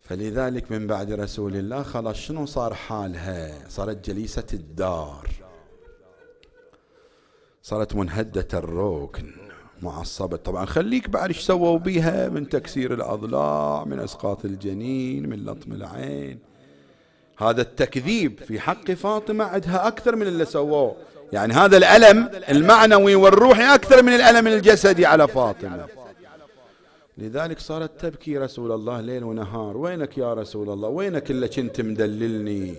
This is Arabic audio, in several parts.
فلذلك من بعد رسول الله خلاص شنو صار حالها؟ صارت جليسة الدار، صارت منهدة الركن معصبة. طبعا خليك بعد ايش سووا بيها من تكسير الأضلاع، من إسقاط الجنين، من لطم العين. هذا التكذيب في حق فاطمة عندها أكثر من اللي سووه، يعني هذا الألم المعنوي والروحي أكثر من الألم الجسدي على فاطمة. لذلك صارت تبكي رسول الله ليل ونهار. وينك يا رسول الله؟ وينك اللي كنت مدللني؟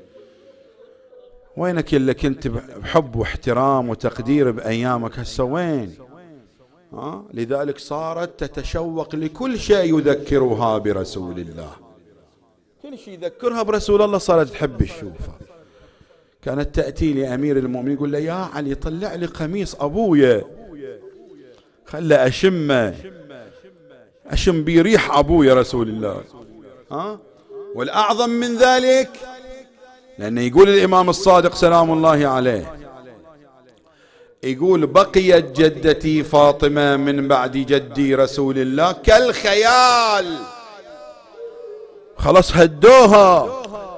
وينك اللي كنت بحب واحترام وتقدير بأيامك؟ هسه وين؟ لذلك صارت تتشوق لكل شيء يذكرها برسول الله، كل شيء يذكرها برسول الله صارت تحب تشوفه. كانت تأتي لأمير المؤمنين يقول له: يا علي طلع لي قميص أبويا، خلى أشم بريح أبويا رسول الله. والأعظم من ذلك، لأنه يقول الإمام الصادق سلام الله عليه، يقول: بقيت جدتي فاطمة من بعد جدي رسول الله كالخيال. خلاص هدوها،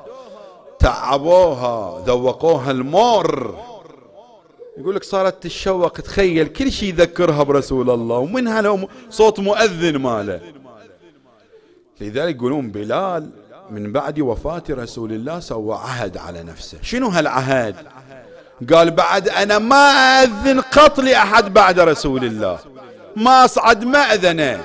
تعبوها، ذوقوها المر. يقول لك صارت تتشوق، تخيل كل شيء يذكرها برسول الله، ومنها له صوت مؤذن ماله. لذلك يقولون بلال من بعد وفاة رسول الله سوى عهد على نفسه. شنو هالعهد؟ قال: بعد أنا ما أذن قط لأحد بعد رسول الله، ما أصعد مأذنه.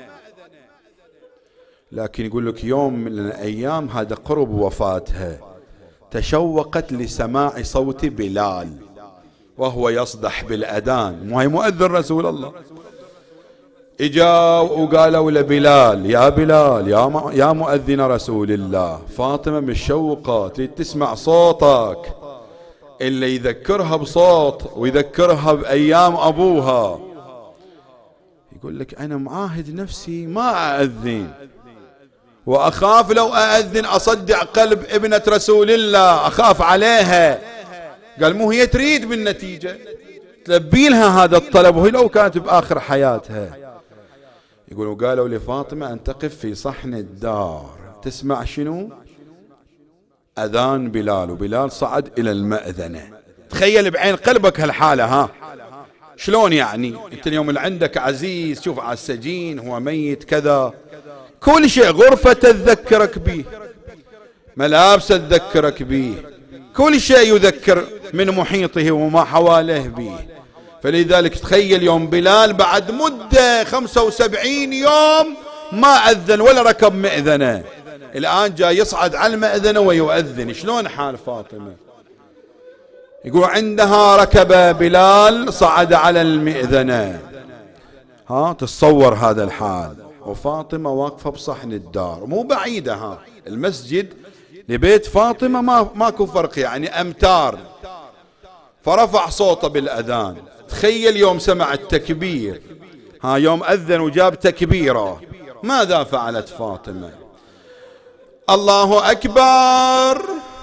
لكن يقول لك يوم من الأيام هذا قرب وفاتها تشوقت لسماع صوت بلال وهو يصدح بالأذان، مو هي مؤذن رسول الله. اجاوا وقالوا لبلال: يا بلال يا مؤذن رسول الله، فاطمة مشوقة تريد تسمع صوتك اللي يذكرها بصوت ويذكرها بأيام أبوها. يقول لك أنا معاهد نفسي ما أأذن، وأخاف لو أأذن أصدع قلب ابنة رسول الله، أخاف عليها. قال: مو هي تريد بالنتيجة تلبي لها هذا الطلب، وهي لو كانت بآخر حياتها. يقولوا قالوا لفاطمة أن تقف في صحن الدار تسمع شنو؟ أذان بلال. وبلال صعد إلى المأذنة. تخيل بعين قلبك هالحالة، شلون يعني؟ أنت اليوم اللي عندك عزيز، شوف على السجين هو ميت كذا، كل شيء، غرفة تذكرك به، ملابس تذكرك به، كل شيء يذكر من محيطه وما حواليه به. فلذلك تخيل يوم بلال بعد مدة 75 يوم ما أذن ولا ركب مأذنة، الآن جاي يصعد على المأذنة ويؤذن. شلون حال فاطمة؟ يقول عندها ركب بلال صعد على المأذنة. تتصور هذا الحال، وفاطمة واقفة بصحن الدار، مو بعيدة، المسجد لبيت فاطمة ماكو فرق، يعني أمتار. فرفع صوته بالأذان. تخيل يوم سمع التكبير، يوم أذن وجاب تكبيره، ماذا فعلت فاطمة؟ الله أكبر،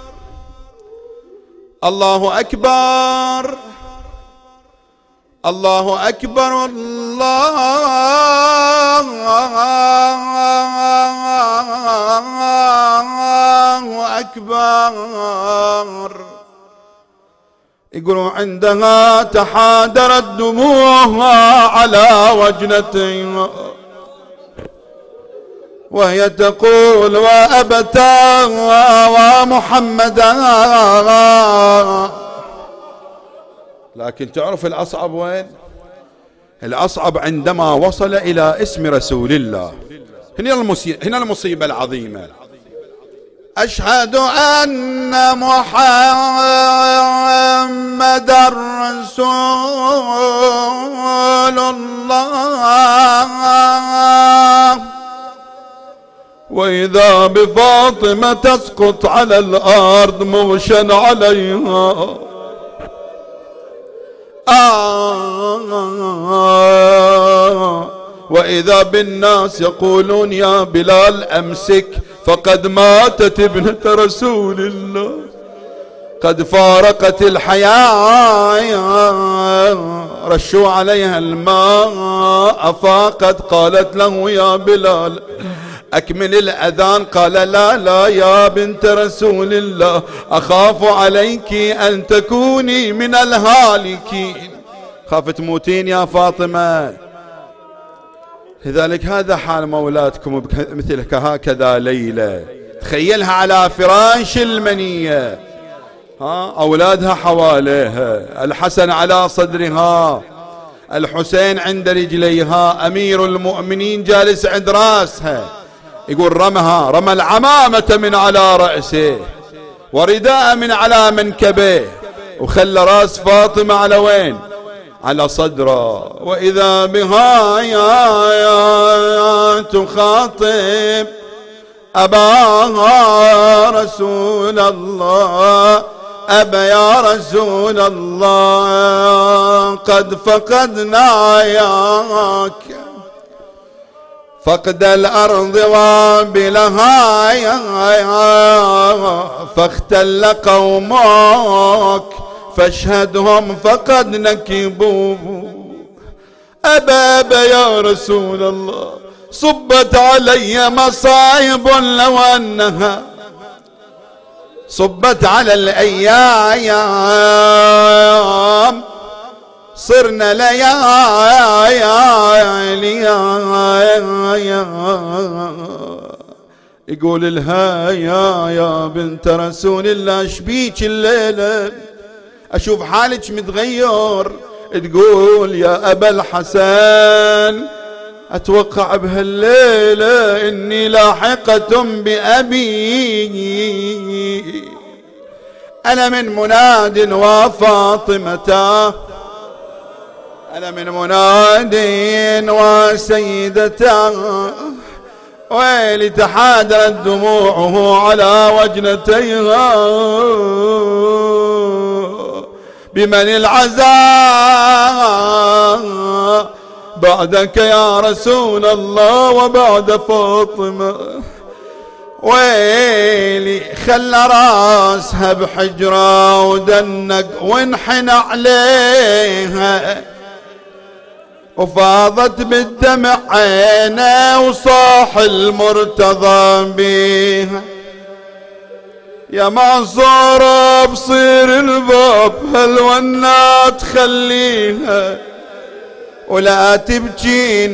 الله أكبر، الله أكبر، الله أكبر. يقولوا عندها تحادرت دموعها على وجنتها وهي تقول: وأبتا ومحمدا. لكن تعرف الأصعب وين؟ الأصعب عندما وصل إلى اسم رسول الله. هنا المصيبة العظيمة. أشهد أن محمد رسول الله، وإذا بفاطمة تسقط على الأرض مغشا عليها. وإذا بالناس يقولون: يا بلال أمسك فقد ماتت ابنة رسول الله، قد فارقت الحياة. رشوا عليها الماء أفاقت، قالت له: يا بلال أكمل الأذان. قال لا لا يا بنت رسول الله، أخاف عليك أن تكوني من الهالكين، خاف تموتين يا فاطمة. لذلك هذا حال مولاتكم مثل هكذا ليلة، تخيلها على فراش المنية، أولادها حواليها، الحسن على صدرها، الحسين عند رجليها، أمير المؤمنين جالس عند راسها. يقول رمى العمامة من على رأسه ورداء من على منكبه، وخلى راس فاطمة على وين؟ على صدره. وإذا بها يا تخاطب أبا رسول الله، أبا يا رسول الله، قد فقدناك فقد الأرض وابلها، فاختل قومك فاشهدهم فقد نكبوا. أبا يا رسول الله، صبت علي مصائب لو أنها صبت على الأيام، صرنا ليالي. يقول لها يا بنت رسول الله، اشبيك الليلة؟ أشوف حالك متغير. تقول يا أبا الحسن، أتوقع بهالليلة إني لاحقة بأبي، أنا من مناد وفاطمة، أنا من مناد وسيدته، ويلي تحادرت دموعه على وجنتيها، بمن العزاء بعدك يا رسول الله وبعد فاطمة. ويلي خلى راسها بحجرة ودنق وانحنى عليها، وفاضت بالدمع عينه وصاح المرتضى بيها. يا معصورة بصير الباب هالونات خليها، ولا تبكين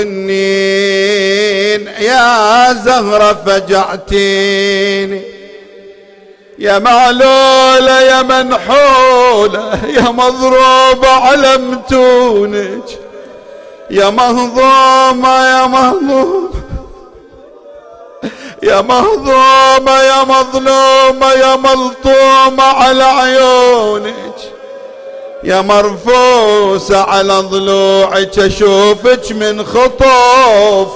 وتونين يا زهرة فجعتيني، يا معلولة يا منحولة يا مضروبة على متونك، يا مهضومة يا مهضومة يا مهضومة يا مظلومة يا ملطومة على عيونك، يا مرفوسة على ضلوعك اشوفك من خطوف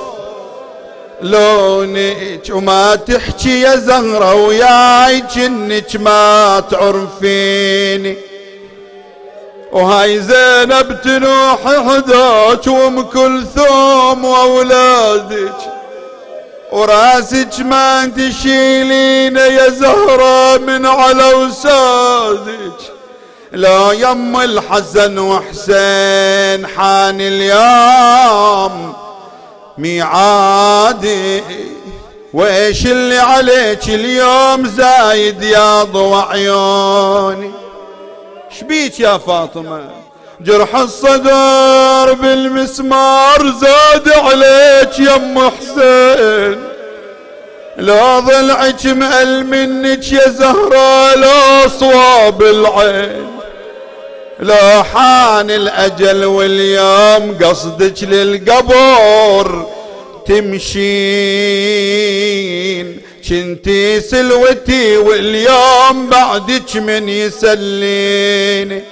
لونك، وما تحكي يا زهرة وياي جنك ما تعرفيني. وهاي زينب تنوح حداك وام كلثوم واولادك، وراسك ما تشيلين يا زهرة من على وسادك. لا يم الحسن وحسين حان اليوم ميعادي، وإيش اللي عليك اليوم زايد يا ضوى عيوني. شبيك يا فاطمة؟ جرح الصدر بالمسمار زاد عليك يم حسين، لا ضلعك مقل منك يا زهرة لا صواب العين، لا حان الأجل واليوم قصدك للقبر تمشين، كنتي سلوتي واليوم بعدك من يسليني.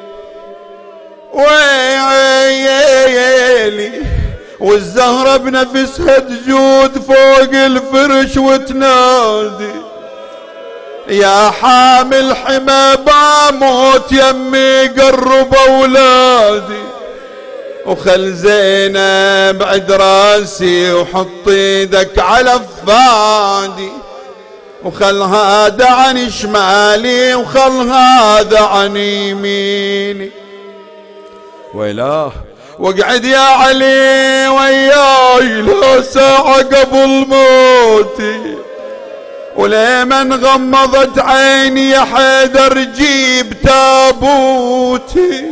ويلي والزهرة بنفسها تجود فوق الفرش وتنادي، يا حامل حما بموت يمي قرب اولادي، وخل زينب عد راسي وحط ايدك على فادي، وخل هذا عن شمالي وخل هذا عن يميني. ويلاه واقعد يا علي وياي لو ساعة قبل موتي، ولمن غمضت عيني يا حيدر جيب تابوتي.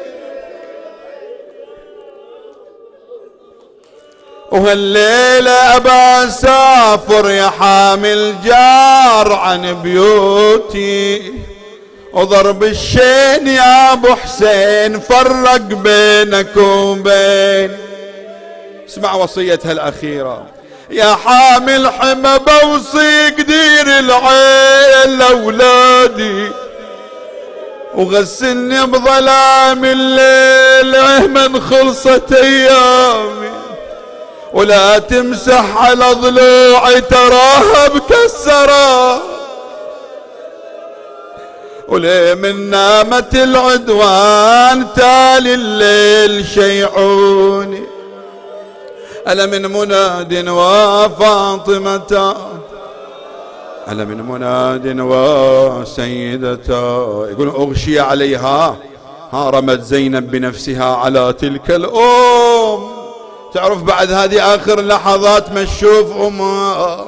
وهالليلة أبا سافر يا حامل جار عن بيوتي، وضرب الشين يا ابو حسين فرق بينك وبين. اسمع وصيتها الأخيرة، يا حامل حمى بوصي قدير العين لأولادي، وغسلني بظلام الليل من خلصت أيامي، ولا تمسح على ضلوعي تراها مكسرة، وليه من نامت العدوان تالي الليل شيعوني. ألا من مناد وفاطمة، ألا من مناد وسيدتا. يقول أغشي عليها، رمت زينب بنفسها على تلك الأم. تعرف بعد هذه آخر لحظات ما تشوف أمها.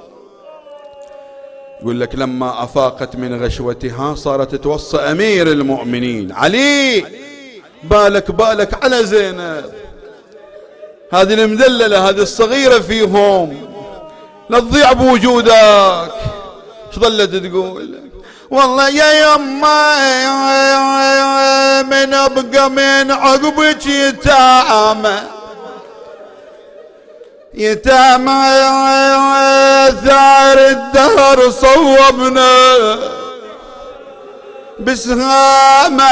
يقول لك لما أفاقت من غشوتها صارت توصى أمير المؤمنين علي، بالك على زينب، هذه المدللة، هذه الصغيرة فيهم، لا تضيع بوجودك. ايش ظلت تقول؟ والله يا يما من ابقى من عقبك يتامى ثار الدهر صوبنا بسهامة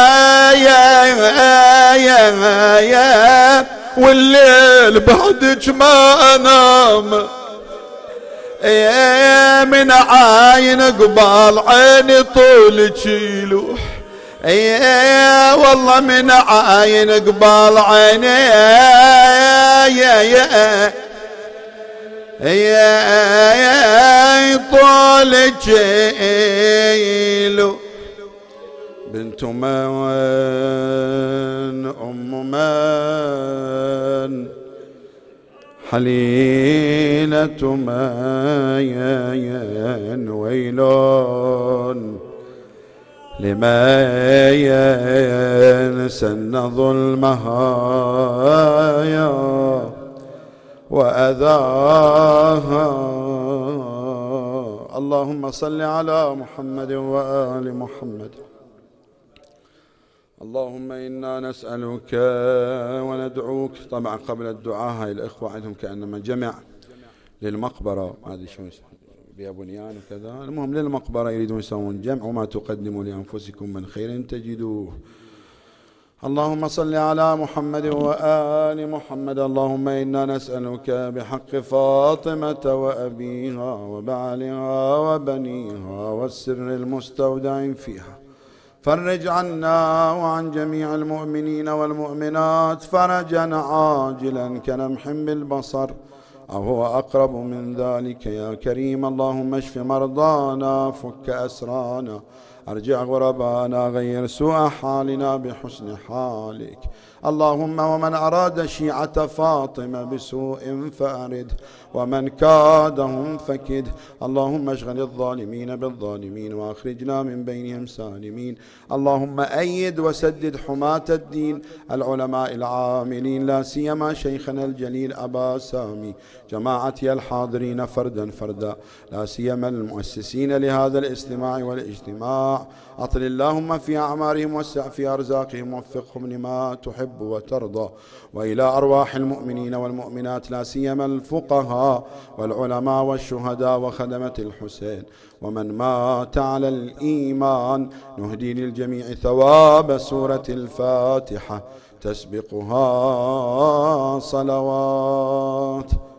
يا والليل بعدك ما انام، من عاين قبال عيني طولك يلوح، والله من عاين قبال عيني طولك يلوح. بنت من أم من حليلة من ويلون لمن سن ظلمها وأذاها. اللهم صل على محمد وآل محمد. اللهم إنا نسألك وندعوك. طبعا قبل الدعاء هاي الإخوة عندهم كأنما جمع للمقبرة، هذه شو بها بنيان وكذا، المهم للمقبرة يريدون يسوون جمع، وما تقدموا لأنفسكم من خير تجدوه. اللهم صل على محمد وآل محمد. اللهم إنا نسألك بحق فاطمة وأبيها وبعلها وبنيها والسر المستودع فيها، فرج عنا وعن جميع المؤمنين والمؤمنات فرجا عاجلا كلمح بالبصر أو هو أقرب من ذلك يا كريم. اللهم اشف مرضانا، فك أسرانا، أرجع غربانا، غير سوء حالنا بحسن حالك. اللهم ومن أراد شيعة فاطمة بسوء فأرد، ومن كادهم فكد. اللهم اشغل الظالمين بالظالمين وأخرجنا من بينهم سالمين. اللهم أيد وسدد حماة الدين العلماء العاملين، لا سيما شيخنا الجليل أبا سامي، جماعتي الحاضرين فردا فردا، لا سيما المؤسسين لهذا الاستماع والاجتماع. أطل اللهم في أعمارهم، وسع في أرزاقهم، وفقهم لما تحب وترضى. وإلى أرواح المؤمنين والمؤمنات، لا سيما الفقهاء والعلماء والشهداء وخدمة الحسين ومن مات على الإيمان، نهدي للجميع ثواب سورة الفاتحة تسبقها صلوات.